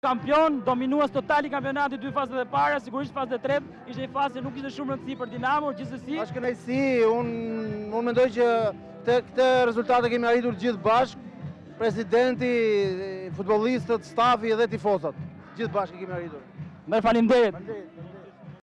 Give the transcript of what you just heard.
kampion, dominues total I kampionatit 2 fazet e para, sigurisht fazet e tretë, ishte një fazë që nuk ishte shumë rëndësi për Dinamo, gjithsesi. Është kënaqësi, unë mendoj që këtë rezultate kemi arritur gjithë bashkë, presidenti, futbollistët, stafi edhe tifozat. Gjithë bashkë kemi arritur. Faleminderit.